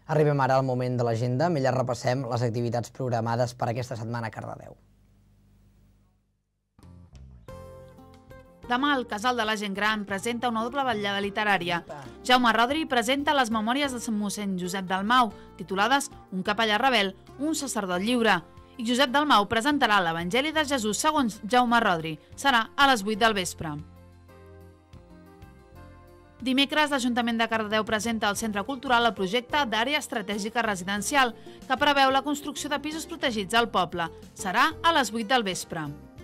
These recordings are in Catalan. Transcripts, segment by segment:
Arribem ara al moment de l'agenda, amb ella repassem les activitats programades per aquesta setmana a Cardedeu. Demà el Casal de la Gent Gran presenta una doble vetllada literària. Jaume Rodri presenta les memòries de mossèn Josep Dalmau, titulades Un capellà rebel, un sacerdot lliure. I Josep Dalmau presentarà l'Evangeli de Jesús segons Jaume Rodri. Serà a les 8 del vespre. Dimecres, l'Ajuntament de Cardedeu presenta al Centre Cultural el projecte d'àrea estratègica residencial, que preveu la construcció de pisos protegits al poble. Serà a les 8 del vespre.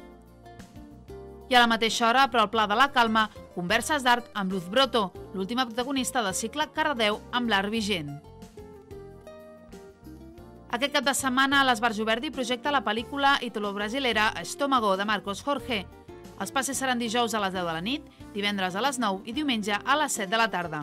I a la mateixa hora, però al Pla de la Calma, converses d'art amb Luz Broto, l'última protagonista del cicle Cardedeu amb l'art vigent. Aquest cap de setmana, l'Esbar Juverdi projecta la pel·lícula italo-brasilera Estómago de Marcos Jorge. Els passes seran dijous a les 10 de la nit, divendres a les 9 i diumenge a les 7 de la tarda.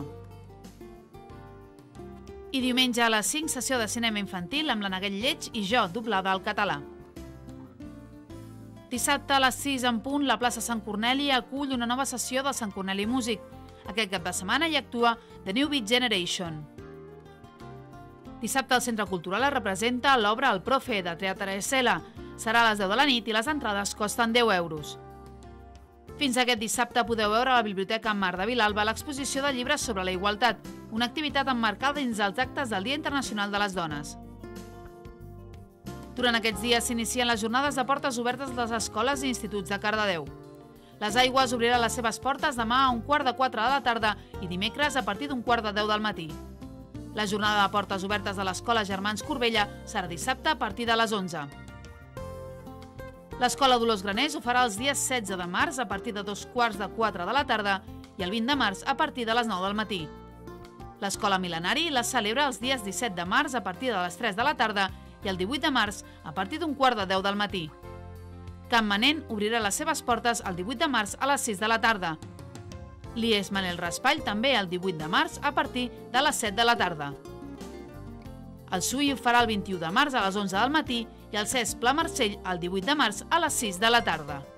I diumenge a les 5, sessió de cinema infantil amb la Neguet Lleig i Jo, doblada al català. Dissabte a les 6 en punt, la plaça Sant Corneli acull una nova sessió del Sant Corneli Music. Aquest cap de setmana hi actua The New Beat Generation. Dissabte al Centre Cultural es representa l'obra El Profe, de Teatre Escela. Serà a les 10 de la nit i les entrades costen 10 euros. Fins aquest dissabte podeu veure a la Biblioteca Mar de Vilalba l'exposició de llibres sobre la igualtat, una activitat emmarcada dins els actes del Dia Internacional de les Dones. Durant aquests dies s'inicien les jornades de portes obertes de les escoles i instituts de Cardedeu. Les Aigües obriran les seves portes demà a 3:15 de la tarda i dimecres a partir d'1:45 del matí. La jornada de portes obertes de l'Escola Germans Corbella serà dissabte a partir de les 11. L'Escola Dolors Graners ho farà els dies 16 de març a partir de 3:15 de la tarda i el 20 de març a partir de les 9 del matí. L'Escola Mil·lenari la celebra els dies 17 de març a partir de les 3 de la tarda i el 18 de març a partir d'1:45 del matí. Can Manent obrirà les seves portes el 18 de març a les 6 de la tarda. L'IES Manel Raspall també el 18 de març a partir de les 7 de la tarda. El SUI ho farà el 21 de març a les 11 del matí i el CES Pla Marcell el 18 de març a les 6 de la tarda.